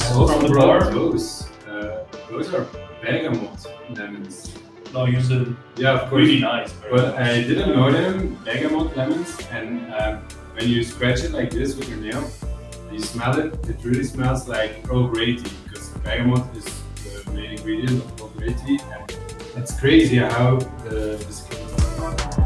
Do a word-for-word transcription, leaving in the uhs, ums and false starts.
also from the brought bar. those. Uh, those are bergamot lemons. No, use the Yeah, of course. really nice. But I didn't know them, bergamot lemons, and um, when you scratch it like this with your nail, you smell it, it really smells like Earl Grey tea, because bergamot is the main ingredient of Earl Grey tea, and it's crazy how the, the skin